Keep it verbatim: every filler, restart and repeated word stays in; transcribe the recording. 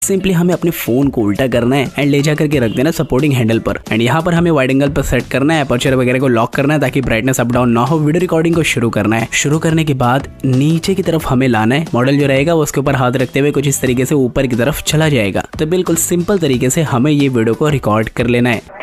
Simply हमें अपने phone को उल्टा करना है एंड ले जाकर के रख देना सपोर्टिंग हैंडल पर। एंड यहाँ पर हमें वाइड एंगल पर सेट करना है, अपर्चर वगैरह को लॉक करना है ताकि ब्राइटनेस अप डाउन ना हो। वीडियो रिकॉर्डिंग को शुरू करना है। शुरू करने के बाद नीचे की तरफ हमें लाना है। मॉडल जो रहेगा वो उसके ऊपर हाथ रखते हुए कुछ इस तरीके से ऊपर की तरफ चला जाएगा। तो बिल्कुल सिंपल तरीके से हमें ये वीडियो को रिकॉर्ड कर लेना है।